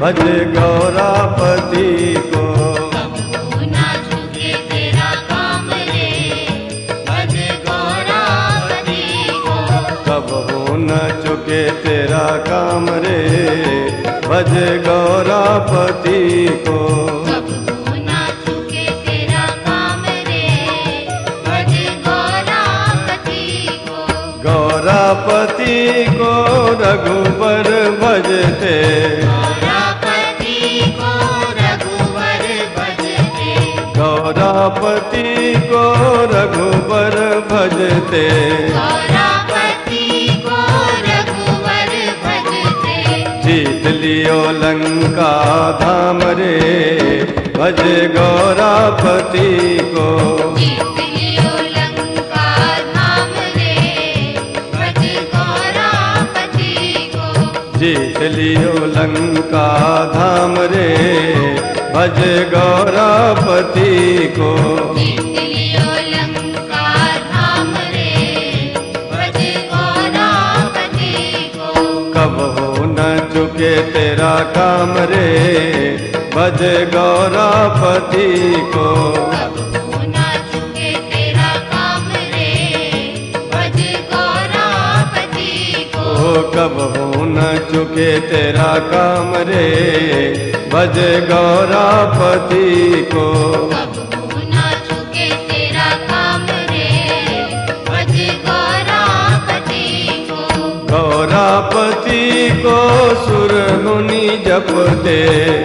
भज गौरापति को। कबहू ना चुके तेरा काम रे, भज गौरापति को। कबहू न चुके तेरा काम रे, भज गौरापति को। कबहू ना चुके तेरा काम रे, भज गौरापति को। गौरापति को रघुबर भजते, गौरापति को रघुवर भजते। गौरापति को रघुबर भजते। गौरापति को रघुवर भजते। जीत लियो लंका धाम रे, भज गौरापति को। जीत लियो लंका धाम रे, भज गौरापति को। जीत लियो लंका धाम रे, भज गौरापति को। जीत लियो लंका धाम रे, भज गौरापति को। कबहू न चुके तेरा काम रे, भज गौरापति को। कबहू ना चुके तेरा काम रे, भज गौरापति को। ओ कबहू न चुके तेरा काम रे, भज गौरापति को। कबहू ना चुके तेरा काम रे, भज गौरापति को। गौरापति को सुर मुनि जपते,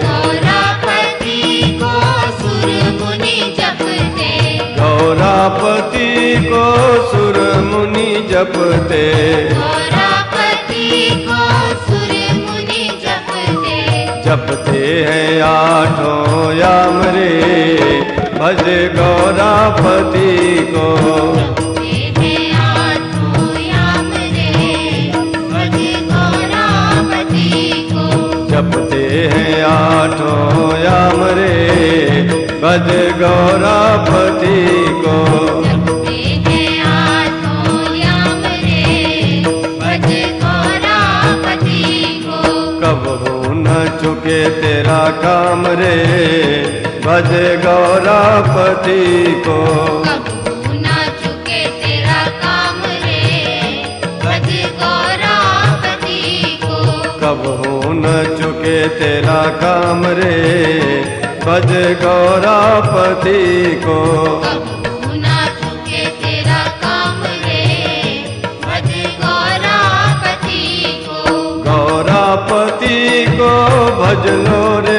गौरापति को सुर मुनि जपते। गौरापति को सुर मुनि जपते। गौरापति को सुर मुनि जपते। जपते हैं आठों याम रे, भज गौरापति को। जपते हैं आठों याम रे, भज गौरापति को। जपते हैं आठों याम रे, भज गौरापति को। जपते हैं आठों याम रे, भज गौरापति को। कबहू न चुके तेरा काम रे, भज गौरापति को। कबहू ना चुके तेरा काम रे, भज गौरापति को। कबहू न चुके तेरा काम रे, भज गौरापति को। कबहू ना चुके तेरा काम रे, भज गौरापति को। गौरापति को भज लो रे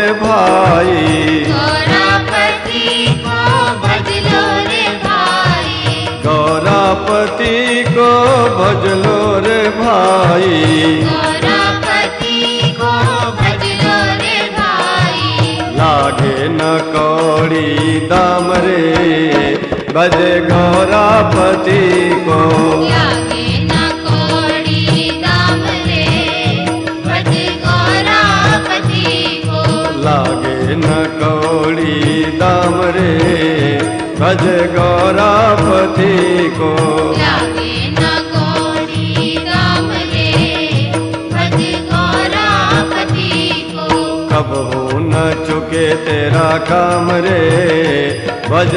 भाई, गौरापति को भज लो रे भाई। गौरापति को भज लो रे भाई। गौरापति को भज लो रे भाई। लागे न कौड़ी दाम रे, भज गौरापति को। लागे ना कौड़ी दाम रे, भज गौरापति को। लागे न कौड़ी दाम रे, भज गौरापति को। लागे ना कौड़ी दाम रे, भज गौरापति को। कबहू न चुके तेरा काम रे, भज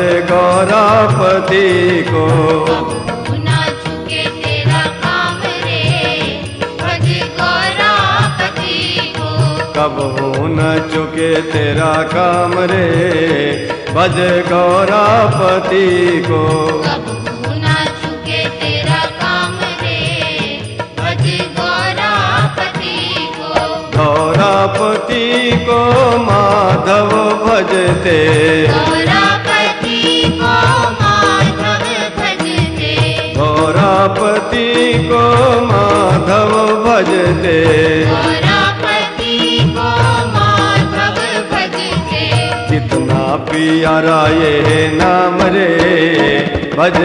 गौरापति को। कबहू ना चुके तेरा काम रे, भज गौरापति को। कबहू न चुके तेरा काम रे, भज गौरापति को। कबहू ना चुके तेरा काम रे, भज गौरापति को। गौरापति को माधव भजते, गौरापति को माधव भजते। गौरापति को माधव भजते। गौरापति को माधव भजते। कितना प्यारा ये नाम रे, भज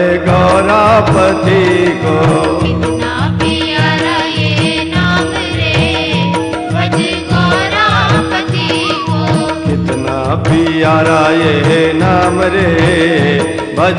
गौरापति को। कितना प्यारा ये नाम रे, भज गौरापति को। कितना प्यारा ये नाम रे, भज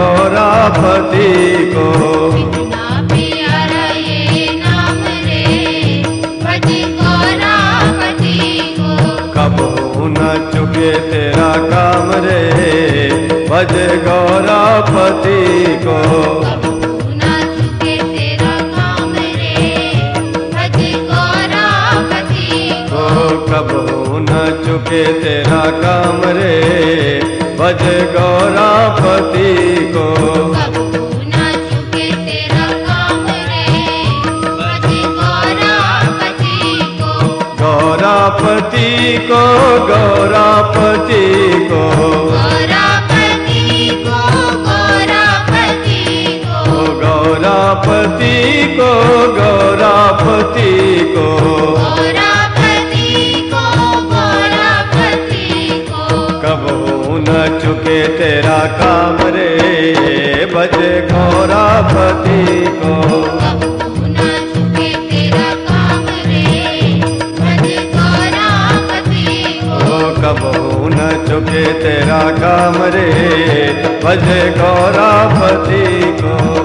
गौरापति को। कितना प्यारा ये नाम रे, भज गौरापति को। कबहू न चुके तेरा काम रे, भज गौरापति को। कबहू न चुके तेरा काम रे, भज गौरापति को। कबहू न चुके तेरा काम रे, भज गौरापति को। कबहू न चुके तेरा काम रे, भज गौरापति को। गौरापति को, गौरापति को, गौरापति को, गौरापति को। गौरापति को, गौरापति को। गौरापति को, गौरापति को। कबहू न चुके तेरा काम रे, भज गौरापति को। कबहू न चुके तेरा काम रे, भज गौरापति को। कबहू न चुके तेरा काम रे, भज गौरापति को।